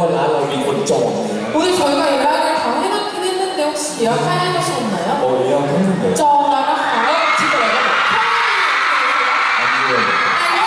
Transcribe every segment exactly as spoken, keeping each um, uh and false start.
ว่าร้านเรามีคนจอง 오늘 저희가 예약을 다 해놓긴 했는데 혹시 예약하셨나요? 어 예약했는데 정하셨어요? 진짜 예약 안 돼요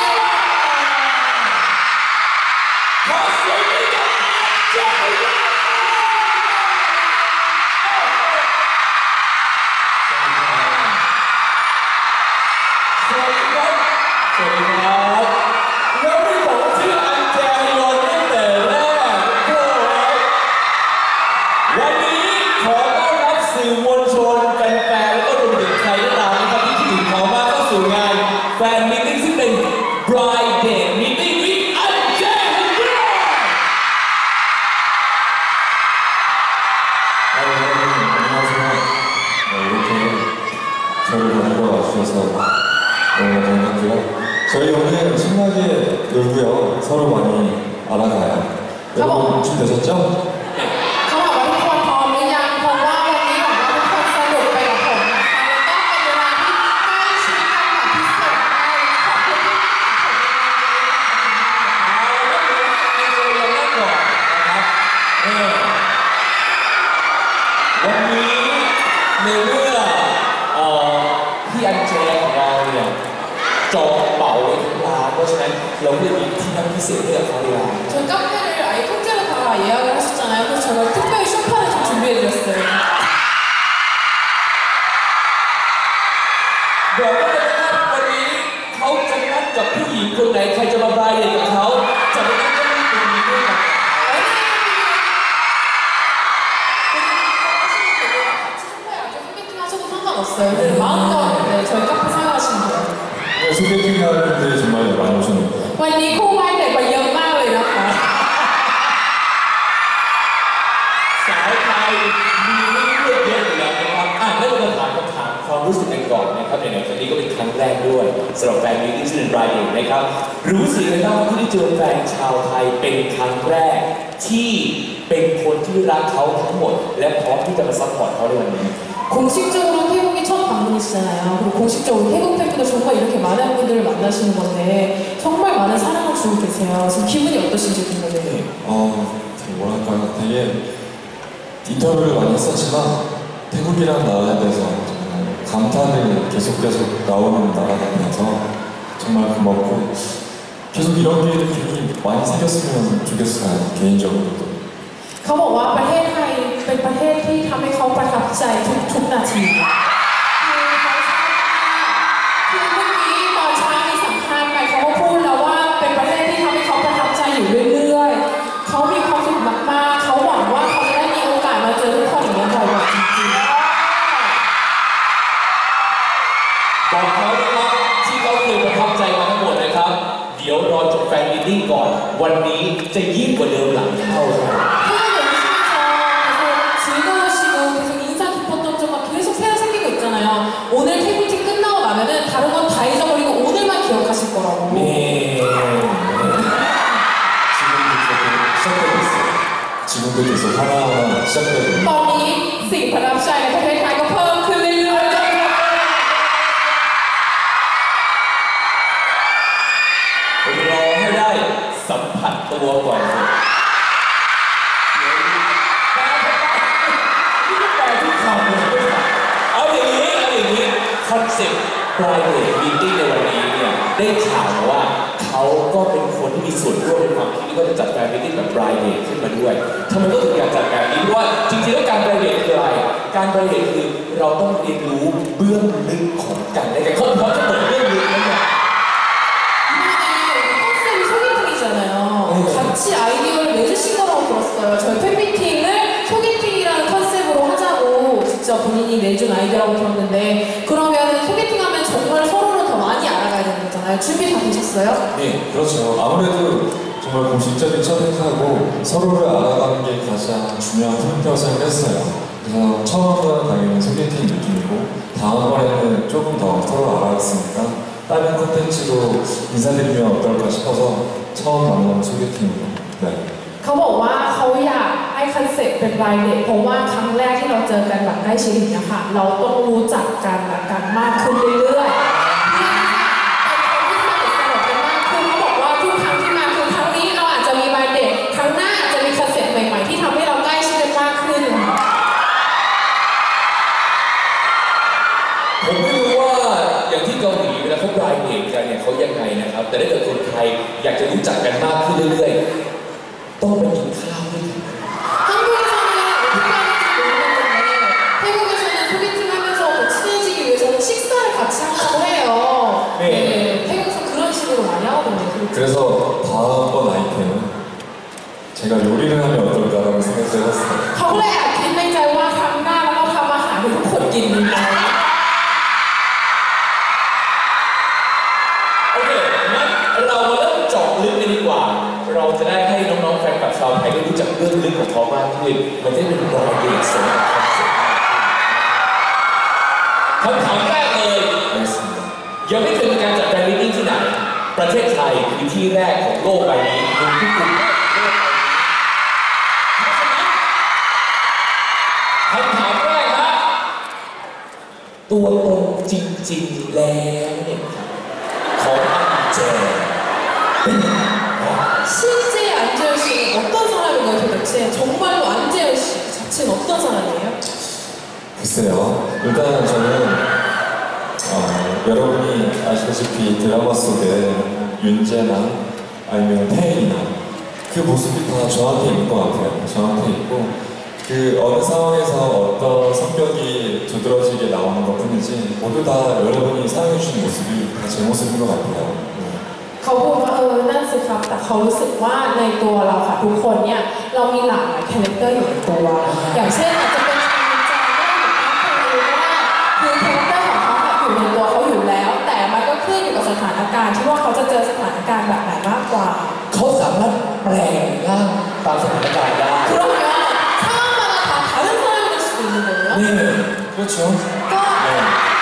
저희 오늘 신나게 놀고요. 서로 많이 알아가요. 여러분 준비되셨죠? 네. เขาบอกว่าทุกคนพร้อมหรือยังเพราะว่าวันนี้หวังว่าทุกคนสนุกไปกับผมนะคะแล้วก็เป็นเวลาที่ใกล้ชิดกันแบบพิเศษมากขอบคุณที่ติดตามผมในวันนี้นะคะวันนี้ในเมื่อพี่อันเจของเราเนี่ยจองเป๋าไว้ทั้งร้านเพราะฉะนั้นเราไม่มีที่นั่งพิเศษให้กับเขาเลย 저희 카페를 아예 통째로 다 예약을 하셨잖아요. 그래서 제가 특별히 쇼파를 좀 준비해드렸어요. บอกว่าวันนี้เขาจะนัดกับผู้หญิงคนไหนใครจะมาบายเดทกับเขาจะไปนั่งที่ตรงนี้ด้วยกัน 하셔도 상관없어요. 마음껏 네, 저희 카페 사용하시면 돼요. 네, 소개팅 할 분들이 정말 많이 오셨는데. วันนี้คู่มั่นเด็กมาเยอะมากเลยนะคะสาวไทยมีเรื่องเยอะอยู่แล้วนะครับอ่ะงั้นเรามาถามคำถามความรู้สึกกันก่อนนะครับในครั้งนี้ก็เป็นครั้งแรกด้วยสำหรับแฟนมิตติ้งที่เป็นรายเดทนะครับรู้สึกยังไงบ้างที่ได้เจอแฟนชาวไทยเป็นครั้งแรกที่เป็นคนที่รักเขาทั้งหมดและพร้อมที่จะมาซัพพอร์ตเขาในวันนี้ 공식적으로 태국이 첫 방문이시잖아요. 그리고 공식적으로 태국 팬분들 정말 이렇게 많은 분들을 만나시는 건데 정말 많은 사랑을 주고 계세요. 지금 기분이 어떠신지 궁금해요. 어, 뭐랄까요. 되게 인터뷰를 많이 했었지만 태국이란 나라에 대해서 정말 감탄을 계속 계속 나오는 나라라서 정말 고맙고 계속 이런 게 이렇게 많이 생겼으면 좋겠어요. 개인적으로도. เขาบอกว่าประเทศไทยเป็นประเทศที่ทำให้เขาประทับใจทุกๆนาทีคือเขาชอบมากคือเมื่อกี้ตอนเช้ามีสัมภาษณ์ไปเขาก็พูดแล้วว่าเป็นประเทศที่ทำให้เขาประทับใจอยู่เรื่อยๆเขามีความสุขมากๆเขาหวังว่าเขาจะได้มีโอกาสมาเจอทุกคนอย่างนี้บ่อยๆจริงๆบอกเขานะครับที่เขาเคยประทับใจมาทั้งหมดนะครับเดี๋ยวรอจบแฟนมิตติ้งก่อนวันนี้จะยิ่งกว่าเดิมหลังเท่าครับ 오늘 팬미팅 끝나고 나면은 다른 건 다 잊어버리고 오늘만 기억하실 거라고. 네. 지금도 계속 하나하나 시작되고. ตอนนี้สิ่งประทับใจในประเทศไทยก็เพิ่มขึ้นเรื่อยๆรอให้ได้สัมผัสตัวก่อนสิคอนเซ็ปต์ private meeting ในวันนี้เนี่ยได้ข่าวว่าเขาก็เป็นคนที่มีส่วนร่วมในความคิดที่ก็จะจัดการ meeting แบบ private ขึ้นมาด้วยทำไมก็ถึงอยากจัดแบบนี้เพราะว่าจริงๆแล้วการ private คืออะไรการ private คือเราต้องเรียนรู้เบื้องลึกของกันและกันเขาเขาจะเปิดเบื้องลึกแล้วเนี่ย 컨셉이 소개팅이잖아요. 같이 아이디어를 내주신 거라고 들었어요. 저희 팬미팅을 소개팅이라는 컨셉으로 하자고 직접 본인이 내준 아이디어라고 들었는데 그러면 소개팅하면 정말 서로를 더 많이 알아가야 되는 거잖아요. 준비 다 되셨어요? 네, 그렇죠. 아무래도 정말 공식적인 첫 행사고 서로를 알아가는 게 가장 중요한 포인트라고 생각을 했어요. 그래서 처음은 당연히 소개팅 느낌이고 다음번에는 조금 더 서로 알아갔으니까 다른 콘텐츠로 인사드리면 어떨까 싶어서 처음 만나는 소개팅으로 네. เขาบอกว่าเขาอยากให้คอนเซ็ปต์เป็นรายเดทเพราะว่าครั้งแรกที่เราเจอกันแบบใกล้ชิดอย่างนี้ค่ะเราต้องรู้จักกันและกันมากขึ้นเรื่อยๆเป็นคนที่สนิทสนมกันมากขึ้นเขาบอกว่าทุกครั้งที่มาคือครั้งนี้เราอาจจะมีรายเดทครั้งหน้าอาจจะมีคอนเซ็นะครับแต่ถ้าเกิดคนไทยอยากจะรู้จักกันมากขึ้นเรื่อยๆต้องไปกินข้าวด้วยกัน 같이 한다고 해요. 네. 네. 태국에서 그런 식으로 많이 하거든요. 그래서 다음번 아이템은 제가 요리를 하면 어떨까라는 생각을 해봤어요. เขาเลยแอบคิดในใจว่าครั้งหน้าเราต้องทำอาหารให้ทุกคนกินดีไหมโอเคงั้นเรามาเริ่มเจาะลึกกันดีกว่าเราจะได้ให้น้องๆแฟนคลับชาวไทยได้รู้จักเรื่องลึกของเขามากขึ้นมันจะเป็นรอยเด็กสมคำถามแรกเลยยังไม่เคยมีการจัดแฟนมิตติ้งที่ไหนประเทศไทยคือที่แรกของโลกใบนี้รวมที่กลุ่มคำถามแรกนะตัวตนจริงๆแล้วเนี่ยของอันเจเป็นยังไง 실제 안재현 씨는 어떤 사람인가요 도대체? 정말로 안재현 씨 자체는 어떤 사람이에요? 글쎄요. 일단 저는 어, 여러분이 아시다시피 드라마 속에 윤재나 아니면 태인이나 그 모습이 다 저한테 있는 것 같아요. 저한테 있고 그 어느 상황에서 어떤 성격이 두드러지게 나오는 것 뿐이지 모두 다 여러분이 사랑해주신 모습이 다 제 모습인 것 같아요. เขาพูดว่าเออนั่นสิครับแต่เขารู้สึกว่าในตัวเราค่ะทุกคนเนี่ยเรามีหลากหลายคาแรคเตอร์อยู่ในตัวอย่างเช่นอาจจะเป็นชายใจก็ได้หรือเป็นคนอื่นก็ได้คือคาแรคเตอร์ของเขาค่ะอยู่ในตัวเขาอยู่แล้วแต่มันก็ขึ้นอยู่กับสถานการณ์ที่ว่าเขาจะเจอสถานการณ์แบบไหนมากกว่าเขาสามารถแปลงร่างตามสถานการณ์ได้ 그러면 상황마다 다 다른 사람이 될 수도 있는 거예요? 네, 그렇죠. 또 네.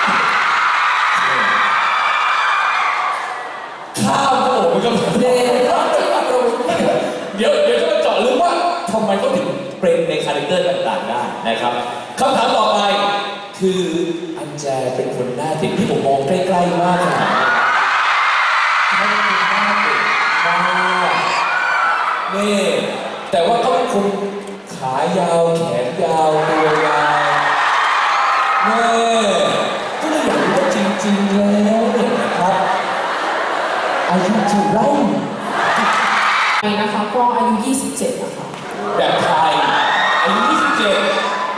ข้ามโอ้มันก็ 네, 그렇지만 그러면 เดี๋ยวเดี๋ยวจะมาเจาะลึกว่าทำไมเขาถึงเป็นในคาแรคเตอร์ต่างๆได้นะครับคำถามต่อไปคืออันแจเป็นคนหน้าเด็กที่ผมมองใกล้ๆมากขนาดนี้เขาเป็นคนหน้าเด็กมากนี่แต่ว่าเขาเป็นคนขายาวแขนยาวตัวยาวนี่ก็เลยอยากรู้ว่าจริงๆแล้วเนี่ยนะครับอายุเท่าไหร่นะคะก็อายุยี่สิบเจ็ดนะคะแบบไทยอายุยี่สิบเจ็ด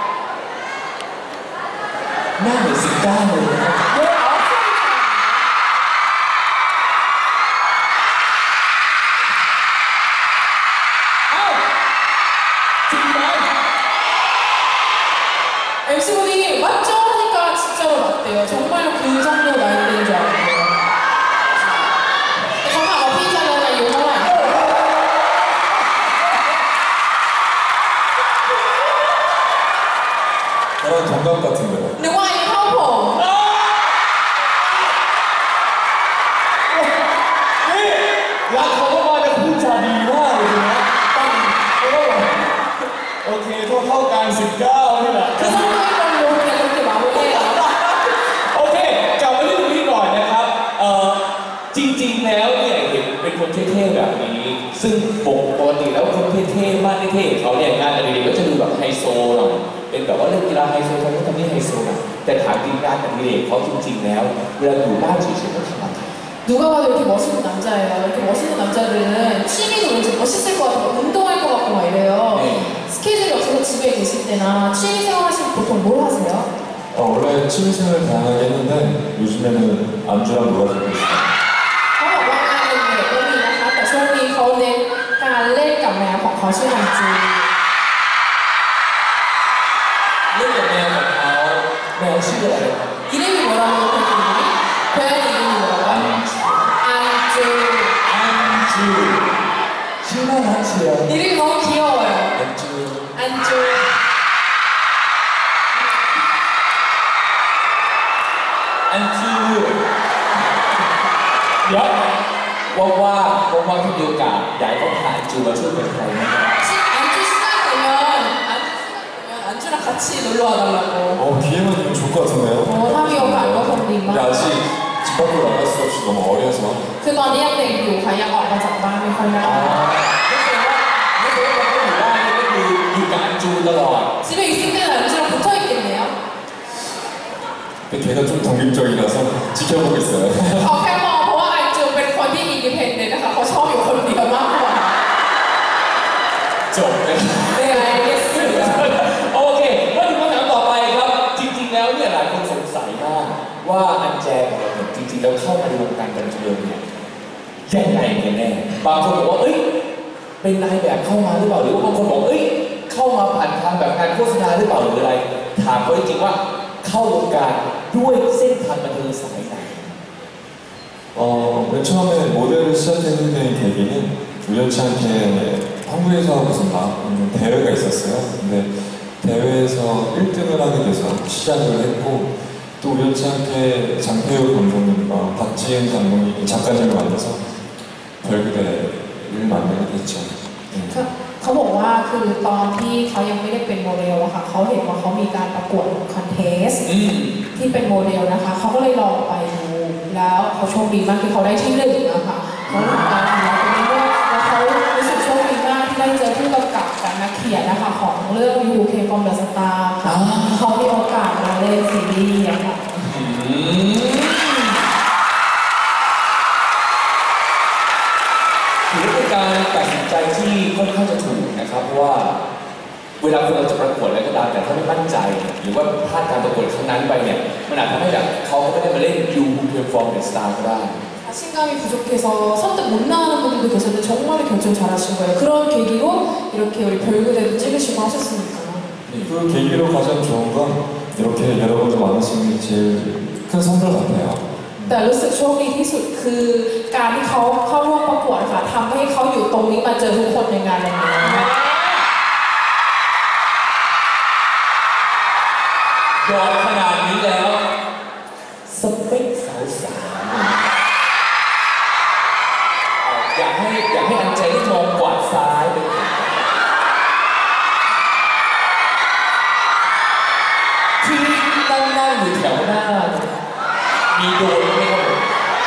หน้าเหมือนสิบเก้าเลยนะเอ้าจริงไหม 엠씨분이 맞죠? 하니까 진짜로 맞대요. 정말로 그 정도 나이대인 줄 알았대요. 정말 어필자는 이유가 저랑 동갑 같은데요. 누가 이 화보? นี่รักเขาก็มาจะพูดจาดีมากเลยนะตั้งโอเคเท่าเท่ากันสิบเก้านี่แหละ 그 정도인 걸로 그냥 그렇게 마무리해요. โอเคกลับมาที่ตรงนี้ก่อนนะครับเอ่อจริงๆแล้วเนี่ยเห็นเป็นคนเท่ๆแบบนี้ซึ่งปกติแล้วคนเท่ๆมากเท่ๆเขาเนี่ยงานอดิเรกก็จะดูแบบไฮโซหน่อยเป็นแบบว่าเล่นกีฬาไฮโซทำนู่นทำนี่ไฮโซหน่อยแต่ถามจริงงานอดิเรกเขาจริงๆแล้วเวลาอยู่บ้านเฉยๆเขาทำอะไร 누가 봐도 이렇게 멋있는 남자예요. 이렇게 멋있는 남자들은 취미도 왠지 멋있을 것 같고 운동할 것 같고 막 이래요. 네. 스케줄이 없어서 집에 계실 때나 취미 생활하시면 보통 뭘 하세요? 어, 원래 취미생활을 다양하게 했는데 요즘에는 안주랑 놀아주고 있어요. เขาบอกว่างานอดิเรกก็มีนะคะแต่ช่วงนี้เขาเน้นการเล่นกับแมวของเขาชื่อฮันจูเล่นกับแมวของเขาแมวชื่ออะไร 이름이 뭐라고 했더니 고양이 이름이 뭐라고? 안주. 안주ชื่อน่ารักเชียว 이름이 너무 귀여워요. 안주 안주. 안주 เดี๋ยวว่างๆว่างๆที่มีโอกาสอยากให้เขาพาอันจูมาช่วยเป็นใครนะ 시, 안주 시간 되면 안주 시간 되면 안주랑 같이 놀러 와달라고. 어, 기회만 되면 좋을 것 같은데요. 어, 타미 오빠 알고 본디 막. 근데 아직 집 밖으로 나갈 수 없이 너무 어려서. คือตอนนี้ยังเด็กอยู่ค่ะยังออกมาจากบ้านไม่ค่อยได้อ๋อไม่แสดงว่าไม่แสดงว่าเขาอยู่บ้านนี่ก็คืออยู่กับอันจูตลอด 집에 있을 때는 안주랑 붙어 있겠네요. 근데 걔가 좀 독립적이라서 지켜보고 있어요. เขาแค่มองเพราะว่าอันจูเป็นคนยังไงกันแน่บางคนบอกว่าเอ้ยเป็นนายแบบเข้ามาหรือเปล่าหรือว่าบางคนบอกเอ้ยเข้ามาผ่านทางแบบการโฆษณาหรือเปล่าหรืออะไรถามเขาจริงๆว่าเข้าวงการด้วยเส้นทางบันเทิงสายไหน 어, 맨 처음에 모델을 시작하게 된 계기는 우연치 않게 한국에서 무슨 막 대회가 있었어요. 근데 대회에서 일 등을 하게 돼서 시작을 했고 또 우연치 않게 장태우 감독님과 박지은 감독님 작가님을 만나서 별그대를 만나게 됐죠. เขาบอกว่าคือตอนที่เขายังไม่ได้เป็นโมเดลอะค่ะเขาเห็นว่าเขามีการประกวดคอนเทสที่เป็นโมเดลนะคะเขาก็เลยลองไปดูแล้วเขาโชคดีมากที่เขาได้ที่หนึ่งนะคะเขาทำการทำงานเป็นเรื่องแล้วเขารู้สึกโชคดีมากที่ได้เจอผู้กำกับกับนักเขียนนะคะของเรื่อง ยู เค from the Star ค่ะเขามีโอกาสมาเล่นซีรีส์อะค่ะถือเป็นการตัดสินใจที่ค่อนข้างจะถูกนะครับเพราะว่าเวลาคนเราจะประกวดอะไรก็ตามแต่ถ้าไม่มั่นใจหรือว่าพลาดการประกวดครั้งนั้นไปเนี่ยมันอาจทำให้แบบเขาไม่ได้มาเล่น ยู เค from the Star ก็ได้ 자신감이 부족해서 선뜻 못 나가는 분들도 계셨는데 정말 결정 잘하신 거예요. 그런 계기로 이렇게 우리 별그대도 찍으시고 하셨으니까. 그 계기로 가장 좋은 건 이렇게 여러분들 만날 수 있는 게 제일 큰 선물 같아요. แต่รู้สึกโชคดีที่สุดคือการที่เขาเข้าร่วมประกวดค่ะทำให้เขาอยู่ตรงนี้มาเจอทุกคนในงานวันนี้ยอดขนาดนี้แล้วสเปคสาวสาวอยากให้อยากให้อันใจที่มองกวาดซ้ายเป็นที่นั่งนั่งอยู่แถวหน้ามีโดนไหมครับผม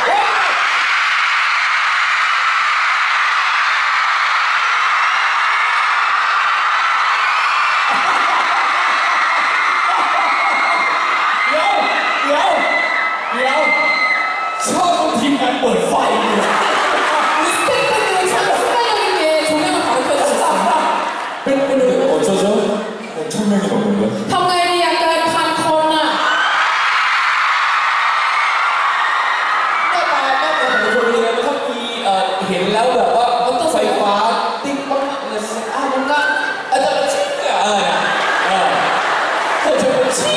ชอบทีมงานเปิดไฟอยู่เป็นเป็นเลย 어쩌죠? 천 명이 넘는데. ทำไงดีอะเกินพันคนอะก็ตายก็แต่ผมคนเดียวถ้ามีเห็นแล้วแบบว่ามันต้องไฟฟ้าติ๊กปั๊บเลยอ่ะมันก็อาจจะเป็นชิ้นเนี่ยเออเออก็จะเป็นชิ้น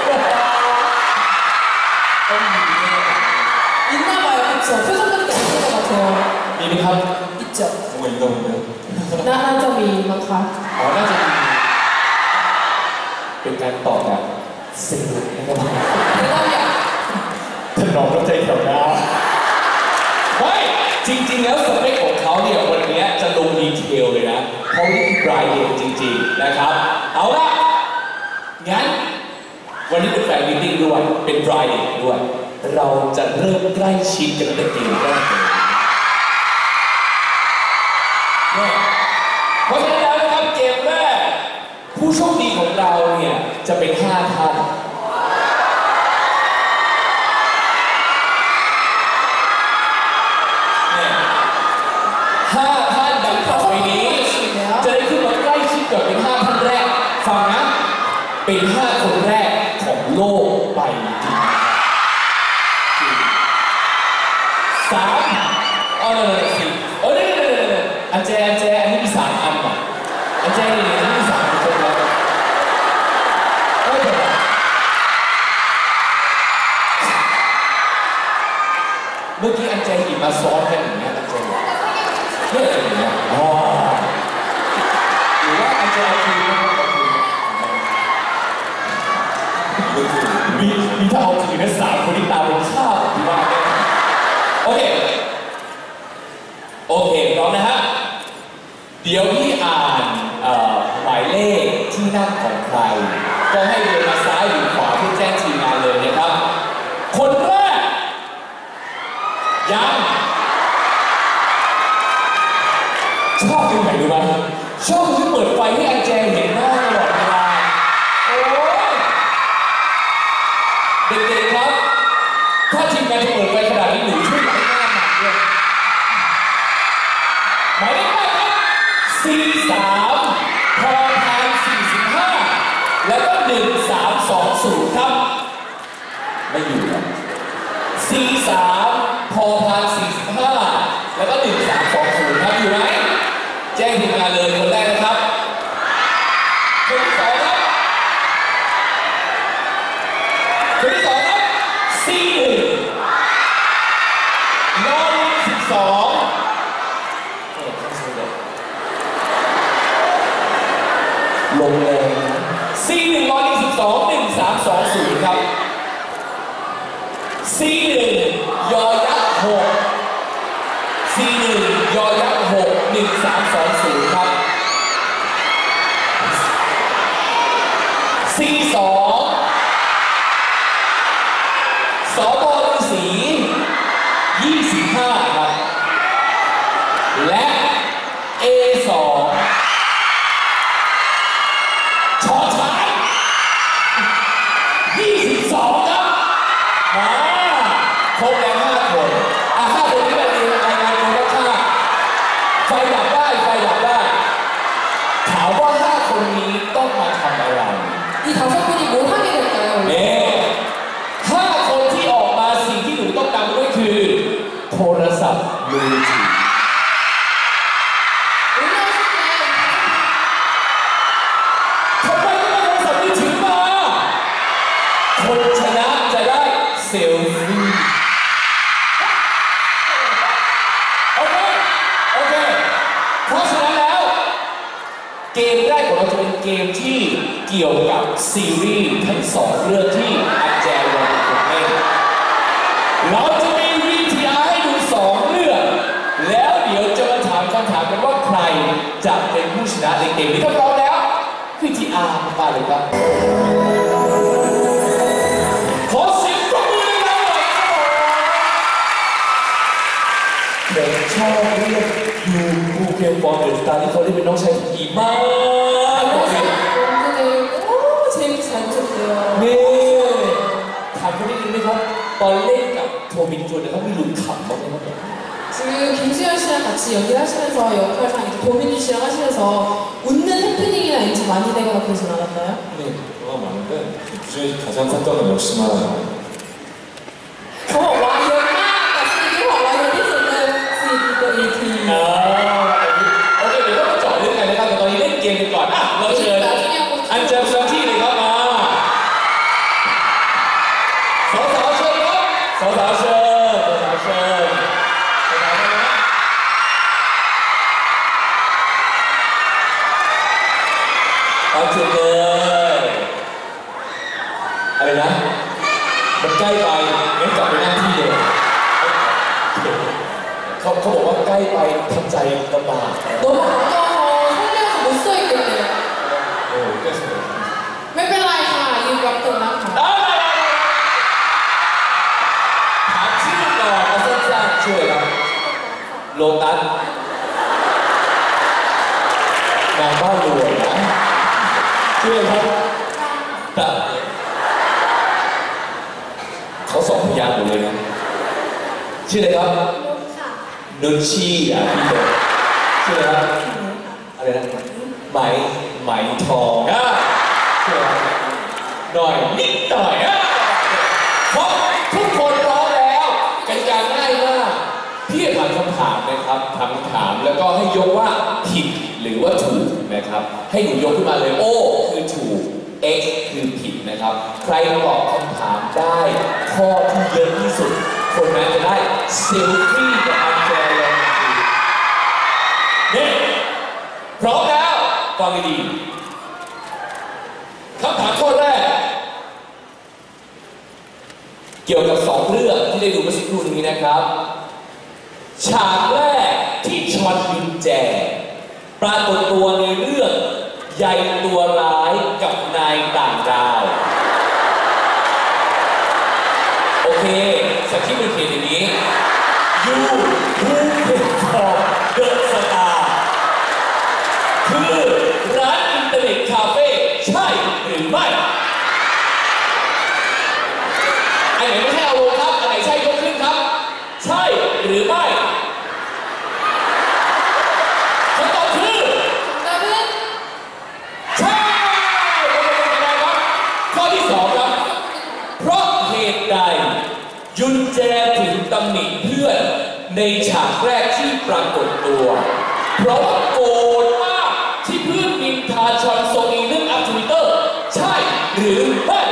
ต้องมี 있나봐요, 그쵸? 표정밖에 안 되는 것 같아요. มีไหมครับ 있죠? 뭐가 있나 본데요? 나, 나점이 많가? อ๋อน่าจะมีเป็นการตอบแบบเซ็งนะครับ 대답이야. ถนอมน้ำใจแถวหน้าไม่จริงๆแล้วสเปคของเขาเนี่ยวันนี้จะลงดีเทลเลยนะเพราะนี่คือปลายเดือนจริงๆนะครับเอาละงั้นวันนี้เป็นแฟนมีตติ้งด้วยเป็นปลายเดือนด้วยเราจะเริ่มใกล้ชิดกันตั้งแต่เกมแรกเลยเพราะฉะนั้นแล้วนะครับเกมแรกผู้โชคดีของเราเนี่ยจะเป็นห้าท่านห้าท่านดังต่อไปนี้จะได้ขึ้นมาใกล้ชิดกับเป็นห้าท่านแรกฟังนะเป็นห้าคนแรกของโลกใบนี้สามอ๋อนั่นนั่นสี่เออเนี่ยเนี่ยเนี่ยเนี่ยอันเจอันเจอันนี้มีสามอันป่ะอันเจนี่อันนี้มีสามคนแล้วโอเคเมื่อกี้อันเจหยิบมาซ้อนกันอย่างเงี้ยอันเจเนี่ยอย่างเงี้ยอ๋อหรือว่าอันเจเอาคืนนะครับเอาคืนมีมีถ้าเอาคืนเนี่ยสามคนที่ตามเป็นข้าวที่ว่าเนี่ยโอเคโอเคพร้อมนะฮะเดี๋ยวพี่อ่านหมายเลขที่นั่งของใครก็ให้เดินมาซ้ายหรือขวาเพื่อแจ้งทีมงานเลยนะครับคนแรกยังชอบตรงไหนรู้ไหมชอบที่เปิดไฟให้อันแจเห็นหน้าตลอดเวลาโอ้ยเด็กๆครับถ้าทีมงานจะเปิดไฟขนาดนี้หนูช่วยหน่อยหน้าหนักด้วยหมายเลขแรกครับสี่สามพอทางสี่สิบห้าแล้วก็หนึ่งสามสองศูนย์ครับไม่อยู่ครับสี่สามพอทางสี่สิบห้าแล้วก็หนึ่งสามสองศูนย์ครับอยู่ไหมแจ้งทีมงานเลยคนแรกนะครับคนที่สองครับคนที่สองครับซีหนึ่งนอนสิบสองลงเลยซีหนึ่งร้อยยี่สิบสองหนึ่งสามสองศูนย์ครับซีหนึ่งยอยักษ์หกซีหนึ่งยอยักษ์หกหนึ่งสามสองศูนย์ครับซีสองสบฤาษียี่สิบห้าครับและเอสองชอช้างยี่สิบสองครับมาครบแล้วห้าคนอ่ะห้าคนนี้เป็นรายงานตัวข้างไฟดับได้ไฟดับได้ถามว่าห้าคนนี้ต้องมาทำอะไร 이 다섯 분이 뭘 하게 될까요? เน่ห้าคนที่ออกมาสิ่งที่หนูต้องนำด้วยคือโทรศัพท์มือถือทำไมต้องเอาโทรศัพท์มือถือมาคนชนะจะได้เซลฟี่โอเคโอเคเพราะฉะนั้นแล้วเกมแรกของเราจะเป็นเกมที่เกี่ยวกับซีรีส์ทั้งสองเรื่องที่อาแจวางเป็นเล่นเราจะมี วี ที อาร์ ให้ดูสองเรื่องแล้วเดี๋ยวจะมาถามคำถามกันว่าใครจะเป็นผู้ชนะในเกมนี้ถ้าพร้อมแล้ว วี ที อาร์ มาเลยครับขอเสียงปรบมือหน่อยเด็กชอบเรื่องยูคูเคมบอลเดอะสตาร์ที่เขาได้เป็นน้องชายที่ดีมากนี่ถามคนนี้นิดนึงครับตอนเล่นกับโทมินจูนเนี่ยเขามีหลุดขำบ้างไหมครับเอาจุดเลยอะไรนะมันใกล้ไปงั้นกลับไปนั่งที่เดิมเขาเขาบอกว่าใกล้ไปทำใจลำบาก 너무가까워서설레어서못서있겠대요 โอ้แก้สวยไม่เป็นไรค่ะยืนรับตรงนั้นค่ะถามชื่อก่อนเอาสั้นๆช่วยครับโลตัสงานบ้านรวยนะชื่ออะไรครับแต่เขาสองพยางค์หมดเลยนะชื่ออะไรครับนุชชีอ่ะพี่เด็กชื่ออะไรครับอะไรนะไหมไหมทองอ่ะชื่ออะไรหน่อยนิดหน่อยอ่ะเพราะทุกคนพร้อมแล้วกติกาง่ายมากพี่จะถามคำถามนะครับถามคำถามแล้วก็ให้ยกว่าผิดหรือว่าถูกนะครับให้หนูยกขึ้นมาเลยโอคือถูก X คือผิดนะครับใครตอบคำถามได้ข้อที่เยอะที่สุดคนนั้นจะได้เซลฟี่กับอันเจลลงนี่พร้อมแล้วฟังดีคำถามข้อแรกเกี่ยวกับสองเรื่องที่ได้ดูเมื่อสักครู่นี้นะครับฉากแรกที่ชอนยุนแจปรากฏตัวในเรื่องใยตัวร้ายกับนายต่างดาวโอเคสคริปต์มันเขียนอย่างนี้ยูฮูเป็นฟอร์เดอะสตาร์คือร้านอินเทอร์เน็ตคาเฟ่ใช่หรือไม่อันไหนไม่ใช่เอาลงครับอันไหนใช่ยกขึ้นครับใช่หรือไม่คำตอบคือใช่ปรากฏตัวเพราะว่าโกรธมากที่เพื่อนนินทาชอนทรงอีเรื่องอัพทวิตเตอร์ใช่หรือไม่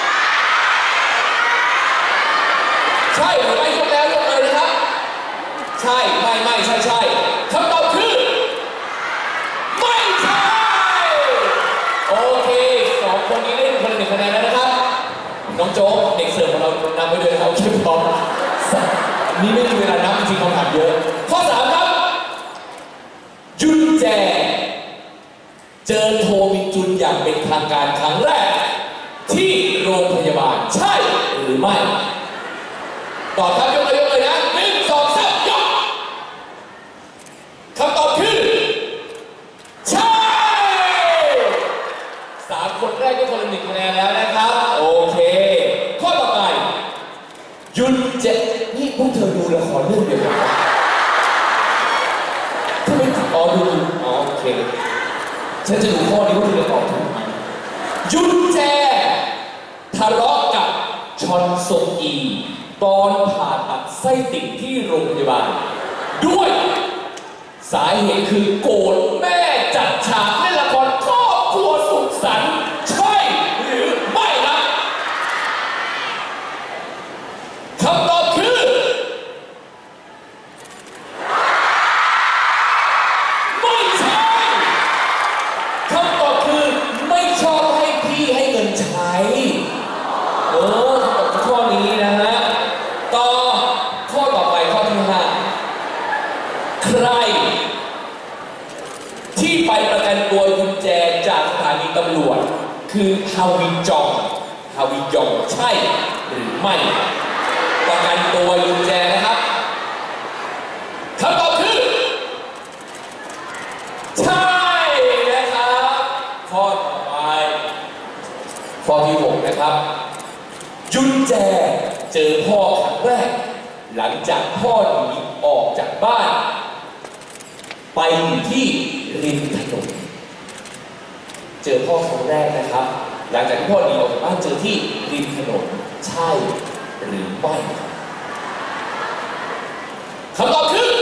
ใช่หรือไม่ยกแล้วยกเลยนะครับใช่ไม่ไม่ใช่ใช่คำตอบคือไม่ใช่โอเคสองคนนี้ได้คนละหนึ่งคะแนนแล้วนะครับน้องโจ๊กเด็กเสิร์ฟของเรานำไปด้วยนะครับคิดพร้อมนี่ไม่มีเวลานับจริงๆคำถามเยอะข้อสามครับยุนแจเจอโทมินจุนอย่างเป็นทางการครั้งแรกที่โรงพยาบาลใช่หรือไม่ตอบครับยกเลยยกเลยนะหนึ่งสองสามยกคำตอบคือใช่สามคนแรกก็คนละหนึ่งคะแนนแล้วนะครับโอเคข้อต่อไปยุนเจนี่พวกเธอดูละครเรื่องเดียวกันทำไมอ๋อดูอ๋อโอเคฉันจะดูข้อนี้ว่าเธอจะตอบถูกไหมยุนแจทะเลาะกับชอนซงอีตอนผ่าตัดไส้ติ่งที่โรงพยาบาลด้วยสาเหตุคือโกรธแม่จัดฉากเล่นละครครอบครัวสุขสันต์ใช่หรือไม่ครับคำตอบคือไม่ใช่คำตอบคือไม่ชอบให้พี่ให้เงินใช้เออคำตอบข้อนี้นะฮะต่อข้อต่อไปข้อที่ห้าใครที่ไปประกันตัวยุนแจจากสถานีตำรวจคือฮาวินจองฮาวินยองใช่หรือไม่ประกันตัวยุนแจนะครับคำตอบคือใช่นะครับข้อต่อไปข้อที่หกนะครับยุนแจเจอพ่อครั้งแรกหลังจากพ่อหนีออกจากบ้านไปอยู่ที่ริมถนนเจอพ่อครั้งแรกนะครับหลังจากที่พ่อหนีออกจากบ้านเจอที่ริมถนนใช่หรือไม่คำตอบคือ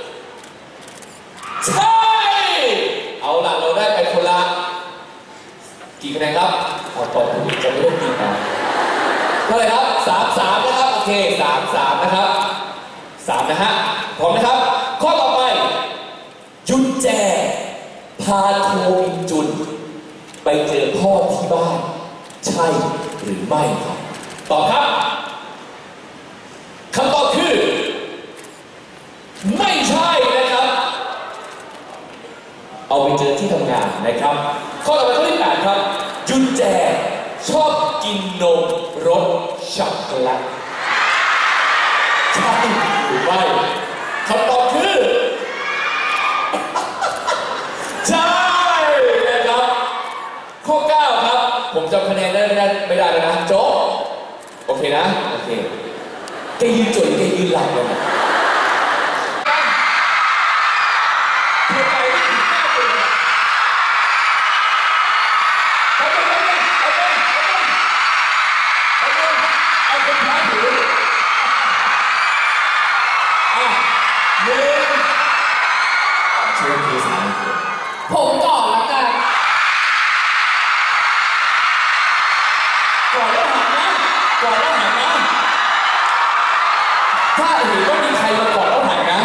ใช่เอาล่ะเราได้ไปคนละกี่คะแนนครับเอาตอบถูกจะไม่ต้องตีกันเท่าไหร่ครับสามสามนะครับโอเคสามสามนะครับสามนะฮะพร้อมนะครับข้อต่อไปยุนแจพาโทมินจุนไปเจอพ่อที่บ้านใช่หรือไม่ครับตอบครับคำตอบคือไม่ใช่นะครับเอาไปเจอที่ทำงานนะครับข้อต่อไปข้อที่แปดครับยุนแจชอบกินนมรสช็อกโกแลตใช่หรือไม่คำตอบคือใช่นะครับข้อเก้าครับผมจำคะแนนได้ไม่ได้ไม่ได้แล้วนะโจ๊กโอเคนะโอเคแกยืนจุ๋ยแกยืนหลับเลยนะผมก่อนแล้วกันก่อนแล้วหันนะก่อนแล้วหันนะถ้าเห็นว่ามีใครมาก่อนแล้วหันนะ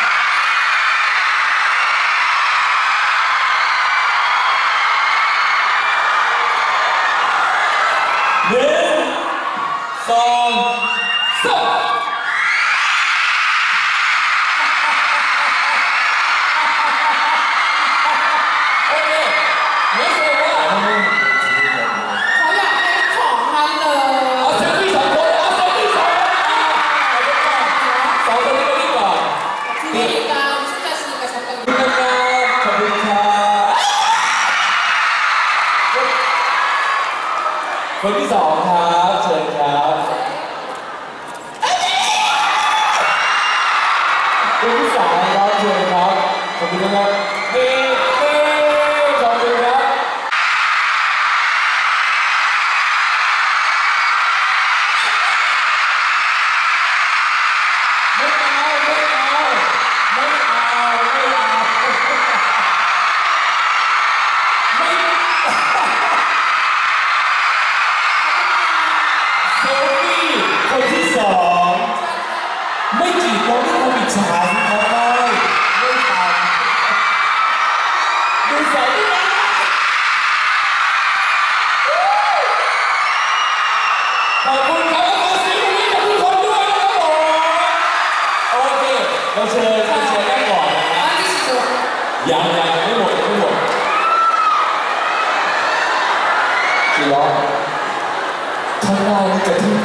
หนึ่งสองสามคนที่สองครับเชิญครับคนที่สามครับเชิญครับขอบคุณนะครับเฮ้เฮ้ขอบคุณครับไม่เอาไม่เอาไม่เอาไม่จีบเราไม่ควรอิจฉาสิครับไม่ไม่ทำดูสายด้วยนะขอบคุณครับแล้วขอเสียงปรบมือกับทุกคนด้วยนะครับผมโอเคเราเชิญเราเชิญได้ก่อนนะครับอันที่สุดยังยังไม่หมดยังไม่หมดจีร้องข้างหน้านี่จะที่